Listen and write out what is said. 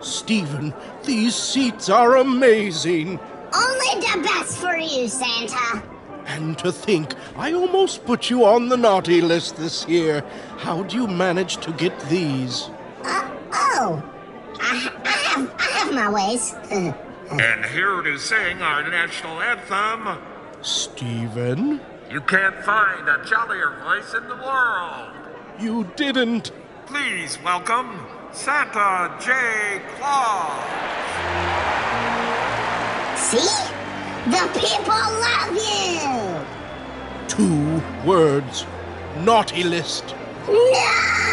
StEvEn, these seats are amazing. Only the best for you, Santa. And to think, I almost put you on the naughty list this year. How'd you manage to get these? I have my ways. And here to sing our national anthem, StEvEn? you can't find a jollier voice in the world. You didn't. Please welcome Santa J. Claus. See? The people love you! 2 words. Naughty list. No!